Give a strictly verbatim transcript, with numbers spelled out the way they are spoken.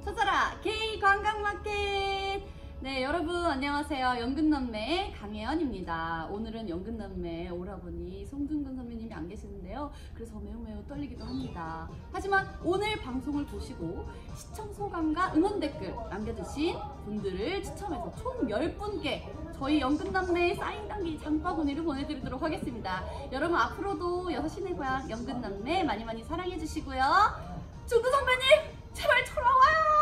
찾아라 K 관광마켓. 네, 여러분 안녕하세요. 연근남매 강혜연입니다. 오늘은 연근남매 오라버니 송중근 선배님이 안 계시는데요. 그래서 매우 매우 떨리기도 합니다. 하지만 오늘 방송을 보시고 시청 소감과 응원 댓글 남겨주신 분들을 추첨해서 총 열 분께 저희 연근남매 사인 단기 장바구니를 보내드리도록 하겠습니다. 여러분 앞으로도 여섯 시내 고향 연근남매 많이 많이 사랑해 주시고요. 중근 선배님 제발 돌아와요.